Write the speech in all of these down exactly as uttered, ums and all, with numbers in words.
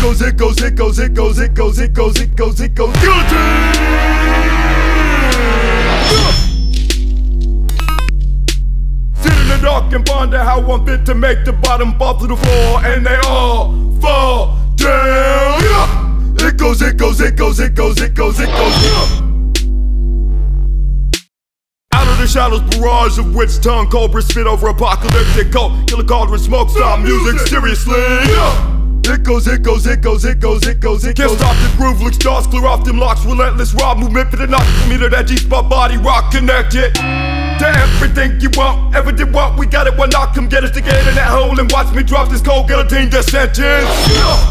goes, it goes, it goes, it goes, it goes, it goes, it goes, it goes. Guillotine! Sit in the dark and ponder how I'm fit to make the bottom fall to the floor, and they all fall down. It goes, it goes, it goes, it goes, it goes, it goes. Out of the shadows, barrage of witch tongue, cobras spit over apocalyptic cold. Killer cauldron smoke, stop music, seriously. It goes, it goes, it goes, it goes, it goes, it goes. Can't stop the groove, look stars, clear off them locks. Relentless raw movement for the knock. From me to that G-spot body rock connected to everything you want, ever did want. We got it, one knock, come get us together in that hole and watch me drop this cold guillotine death sentence. Yeah.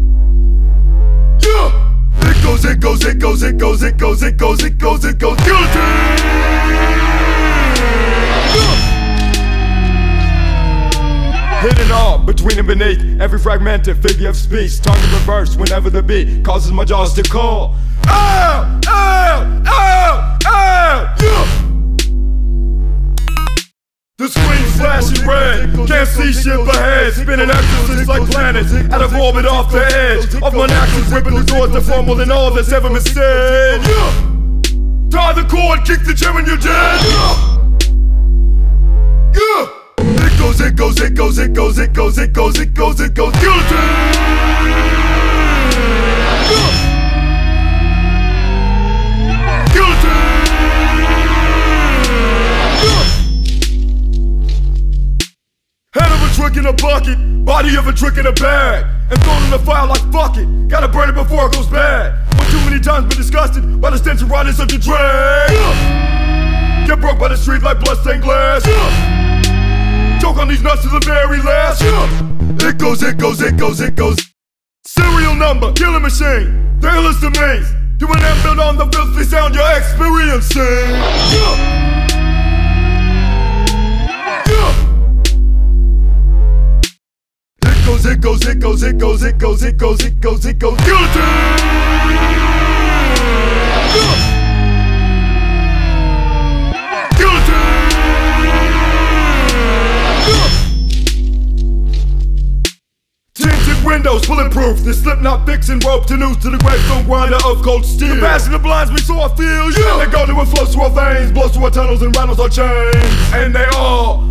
Yeah. It goes, it goes, it goes, it goes, it goes, it goes, it goes, it goes. Guillotine. Hidden all between and beneath every fragmented figure of speech. Tongue in reverse whenever the beat causes my jaws to call. Ow! Ow! Ow! Ow! Yeah! The screen flashing red, can't see shit ahead. Spinning axes like planets, out of orbit off the edge of my axis, ripping the doors to form more than all that's ever been said. Yeah! Tie the cord, kick the gem and you're dead. Yeah! Yeah! It goes, it goes, it goes, it goes, it goes, it goes, it goes, it goes. Guillotine! Guillotine! Head of a trick in a bucket, body of a trick in a bag, and thrown in the fire like fuck it. Gotta burn it before it goes bad. One too many times been disgusted by the stench of riding such a drag. Get broke by the street like bloodstained glass. Choke on these nuts to the very last. Yeah. It goes, it goes, it goes, it goes. Serial number, killing machine. The illest of means. You and them build on the filthy sound you're experiencing. Yeah. Yeah. It goes, it goes, it goes, it goes, it goes, it goes, it goes, it goes. Guillotine! Yeah. Windows bulletproof, the slip knot fixing rope to noose to the gravestone grinder of cold steel. The passion that blinds me so I feel, yeah. And they go to it flows through our veins, blows through our tunnels and rattles our chains, and they all